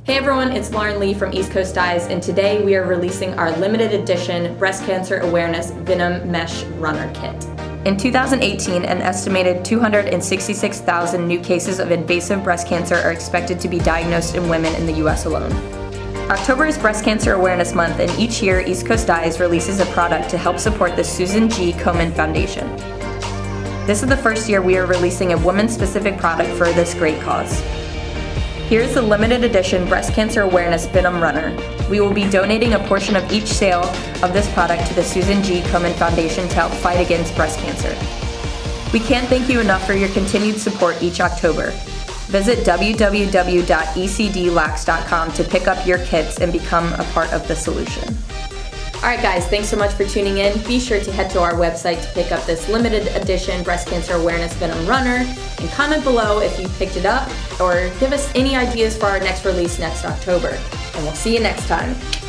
Hey everyone, it's Lauren Lee from East Coast Dyes, and today we are releasing our limited edition Breast Cancer Awareness Venom Mesh Runner Kit. In 2018, an estimated 266,000 new cases of invasive breast cancer are expected to be diagnosed in women in the US alone. October is Breast Cancer Awareness Month, and each year East Coast Dyes releases a product to help support the Susan G. Komen Foundation. This is the first year we are releasing a woman-specific product for this great cause. Here's the limited edition Breast Cancer Awareness Venom Runner. We will be donating a portion of each sale of this product to the Susan G. Komen Foundation to help fight against breast cancer. We can't thank you enough for your continued support each October. Visit www.ecdlax.com to pick up your kits and become a part of the solution. Alright guys, thanks so much for tuning in. Be sure to head to our website to pick up this limited edition Breast Cancer Awareness Venom Runner, and comment below if you picked it up or give us any ideas for our next release next October. And we'll see you next time.